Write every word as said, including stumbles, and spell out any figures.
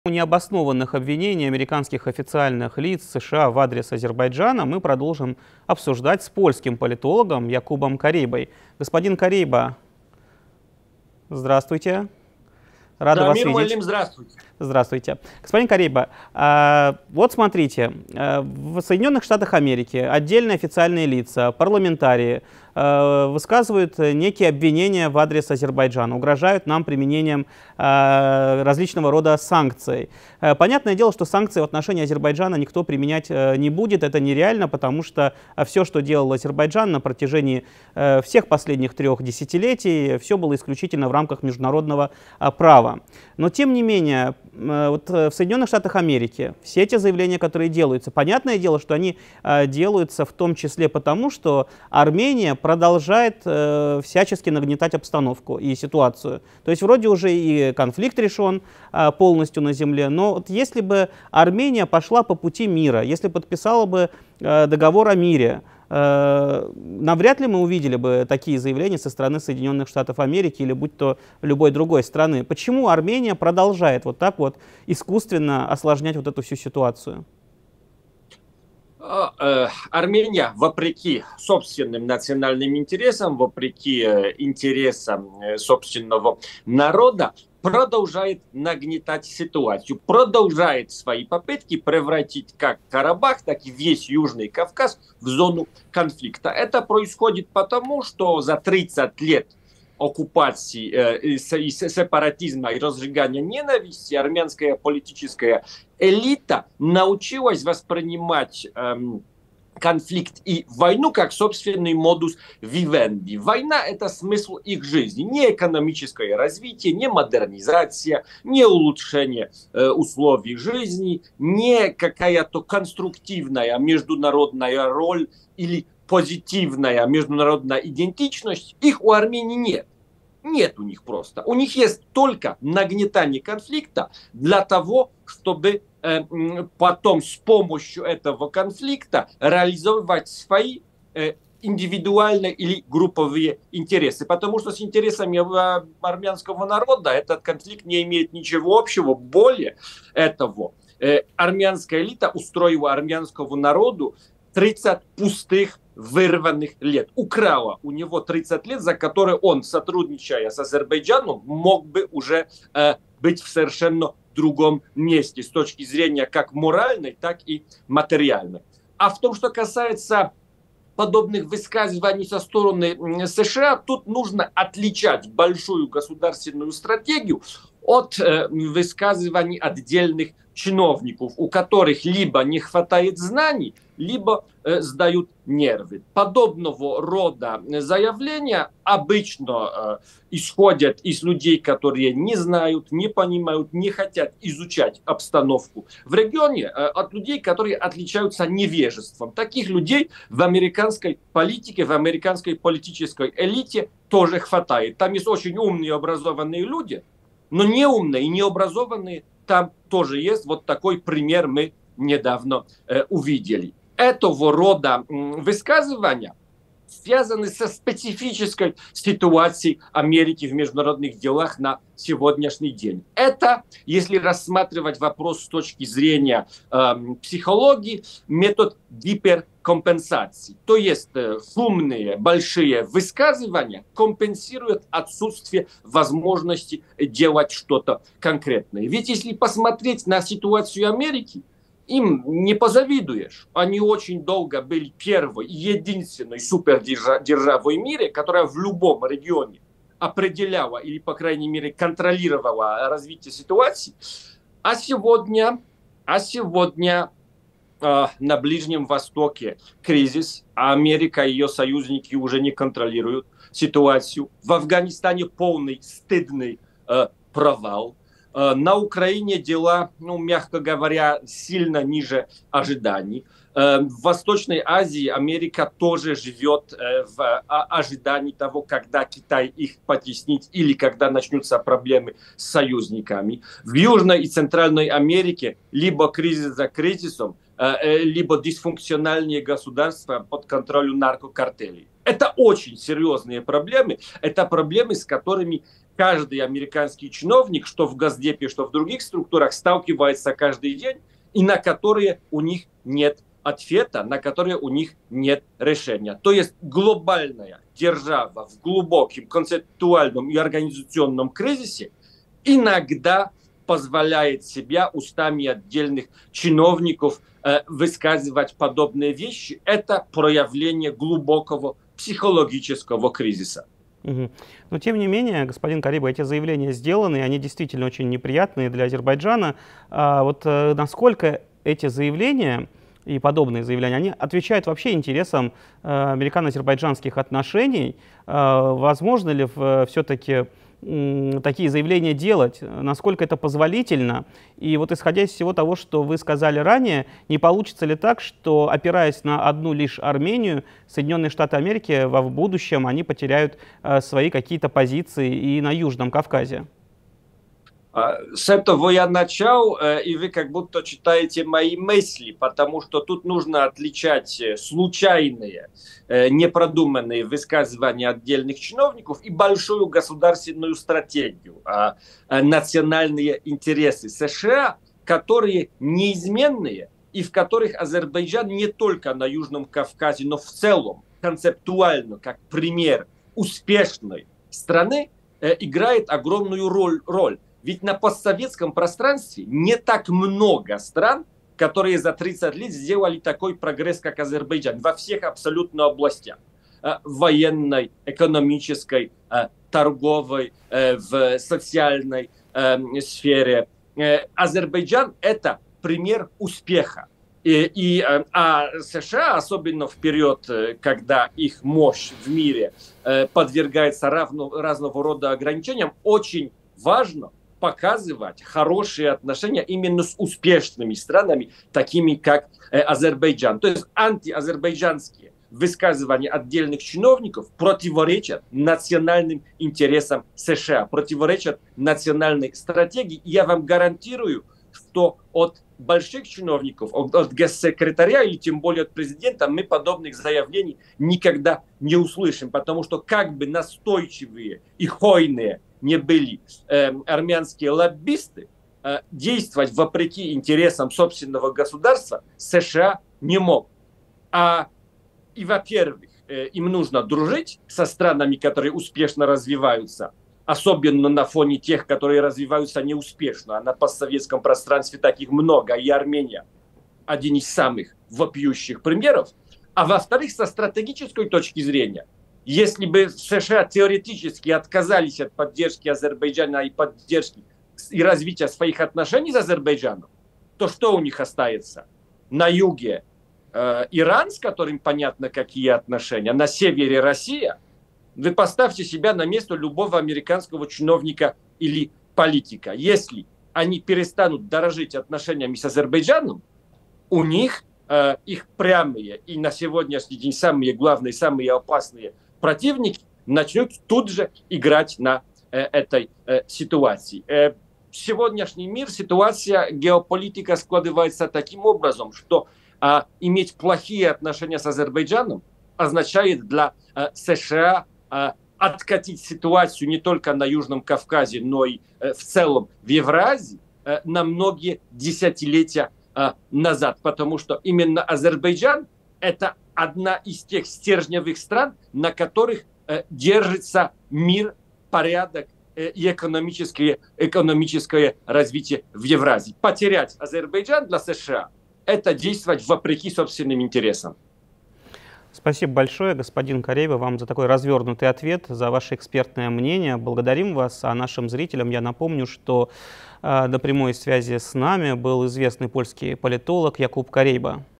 Необоснованных обвинений американских официальных лиц США в адрес Азербайджана мы продолжим обсуждать с польским политологом Якубом Карейбой. Господин Карейба, здравствуйте. Рада да, вас мир видеть. Малим, здравствуйте. Здравствуйте. Господин Карейба, вот смотрите, в Соединенных Штатах Америки отдельные официальные лица, парламентарии высказывают некие обвинения в адрес Азербайджана, угрожают нам применением различного рода санкций. Понятное дело, что санкции в отношении Азербайджана никто применять не будет, это нереально, потому что все, что делал Азербайджан на протяжении всех последних трех десятилетий, все было исключительно в рамках международного права. Но тем не менее, вот в Соединенных Штатах Америки все эти заявления, которые делаются, понятное дело, что они делаются в том числе потому, что Армения продолжает э, всячески нагнетать обстановку и ситуацию. То есть вроде уже и конфликт решен э, полностью на земле, но вот если бы Армения пошла по пути мира, если подписала бы э, договор о мире, э, навряд ли мы увидели бы такие заявления со стороны Соединенных Штатов Америки или будь то любой другой страны. Почему Армения продолжает вот так вот искусственно осложнять вот эту всю ситуацию? Армения, вопреки собственным национальным интересам, вопреки интересам собственного народа, продолжает нагнетать ситуацию, продолжает свои попытки превратить как Карабах, так и весь Южный Кавказ в зону конфликта. Это происходит потому, что за тридцать лет оккупации, э, сепаратизма и разжигания ненависти армянская политическая элита научилась воспринимать э, конфликт и войну как собственный модус вивенди. Война – это смысл их жизни. Не экономическое развитие, не модернизация, не улучшение э, условий жизни, не какая-то конструктивная международная роль или позитивная международная идентичность. Их у Армении нет. Нет у них просто. У них есть только нагнетание конфликта для того, чтобы э, потом с помощью этого конфликта реализовывать свои э, индивидуальные или групповые интересы. Потому что с интересами армянского народа этот конфликт не имеет ничего общего. Более этого, э, армянская элита устроила армянскому народу тридцать пустых вырванных лет. Украла у него тридцать лет, за которые он, сотрудничая с Азербайджаном, мог бы уже э, быть в совершенно другом месте с точки зрения как моральной, так и материальной. А в том, что касается подобных высказываний со стороны США, тут нужно отличать большую государственную стратегию от э, высказываний отдельных чиновников, у которых либо не хватает знаний, либо э, сдают нервы. Подобного рода заявления обычно э, исходят из людей, которые не знают, не понимают, не хотят изучать обстановку в регионе, э, от людей, которые отличаются невежеством. Таких людей в американской политике, в американской политической элите тоже хватает. Там есть очень умные, образованные люди, но неумные и необразованные там тоже есть. Вот такой пример мы недавно э, увидели. Этого рода э, высказывания связаны со специфической ситуацией Америки в международных делах на сегодняшний день. Это, если рассматривать вопрос с точки зрения э, психологии, метод гиперкомпенсации. То есть э, шумные, большие высказывания компенсируют отсутствие возможности делать что-то конкретное. Ведь если посмотреть на ситуацию Америки, им не позавидуешь. Они очень долго были первой и единственной супердержавой в мире, которая в любом регионе определяла или, по крайней мере, контролировала развитие ситуации. А сегодня, а сегодня э, на Ближнем Востоке кризис, а Америка и ее союзники уже не контролируют ситуацию. В Афганистане полный стыдный э, провал. На Украине дела, ну, мягко говоря, сильно ниже ожиданий. В Восточной Азии Америка тоже живет в ожидании того, когда Китай их потеснит или когда начнутся проблемы с союзниками. В Южной и Центральной Америке либо кризис за кризисом, либо дисфункциональные государства под контролем наркокартелей. Это очень серьезные проблемы. Это проблемы, с которыми каждый американский чиновник, что в Госдепе, что в других структурах, сталкивается каждый день, и на которые у них нет ответа, на которые у них нет решения. То есть глобальная держава в глубоком концептуальном и организационном кризисе иногда позволяет себя устами отдельных чиновников э, высказывать подобные вещи. Это проявление глубокого психологического кризиса. Угу. Но тем не менее, господин Кариба, эти заявления сделаны, они действительно очень неприятные для Азербайджана. А вот э, насколько эти заявления и подобные заявления, они отвечают вообще интересам э, американо-азербайджанских отношений? Э, возможно ли э, все-таки такие заявления делать, насколько это позволительно? И вот исходя из всего того, что вы сказали ранее, не получится ли так, что, опираясь на одну лишь Армению, Соединенные Штаты Америки в будущем они потеряют э, свои какие-то позиции и на Южном Кавказе? С этого я начал, и вы как будто читаете мои мысли, потому что тут нужно отличать случайные, непродуманные высказывания отдельных чиновников и большую государственную стратегию, национальные интересы США, которые неизменные и в которых Азербайджан не только на Южном Кавказе, но в целом концептуально, как пример успешной страны, играет огромную роль. роль. Ведь на постсоветском пространстве не так много стран, которые за тридцать лет сделали такой прогресс, как Азербайджан, во всех абсолютно областях. Военной, экономической, торговой, в социальной сфере. Азербайджан – это пример успеха. И, и, а США, особенно в период, когда их мощь в мире подвергается равно, разного рода ограничениям, очень важно показывать хорошие отношения именно с успешными странами, такими как э, Азербайджан. То есть антиазербайджанские высказывания отдельных чиновников противоречат национальным интересам США, противоречат национальной стратегии. И я вам гарантирую, что от больших чиновников, от, от госсекретаря или тем более от президента мы подобных заявлений никогда не услышим, потому что как бы настойчивые и хойные не были э, армянские лоббисты, э, действовать вопреки интересам собственного государства США не мог. А, и, во-первых, э, им нужно дружить со странами, которые успешно развиваются, особенно на фоне тех, которые развиваются неуспешно. А на постсоветском пространстве таких много, и Армения один из самых вопиющих примеров. А во-вторых, со стратегической точки зрения, если бы США теоретически отказались от поддержки Азербайджана и поддержки и развития своих отношений с Азербайджаном, то что у них остается? На юге э, Иран, с которым понятно какие отношения, на севере Россия. Вы поставьте себя на место любого американского чиновника или политика. Если они перестанут дорожить отношениями с Азербайджаном, у них э, их прямые и на сегодняшний день самые главные, самые опасные противники начнут тут же играть на э, этой э, ситуации. Э, сегодняшний мир, ситуация, геополитика складывается таким образом, что э, иметь плохие отношения с Азербайджаном означает для э, США э, откатить ситуацию не только на Южном Кавказе, но и э, в целом в Евразии э, на многие десятилетия э, назад, потому что именно Азербайджан – это одна из тех стержневых стран, на которых э, держится мир, порядок э, и экономическое, экономическое развитие в Евразии. Потерять Азербайджан для США – это действовать вопреки собственным интересам. Спасибо большое, господин Кариба, вам за такой развернутый ответ, за ваше экспертное мнение. Благодарим вас. А нашим зрителям я напомню, что э, на прямой связи с нами был известный польский политолог Якуб Карейба.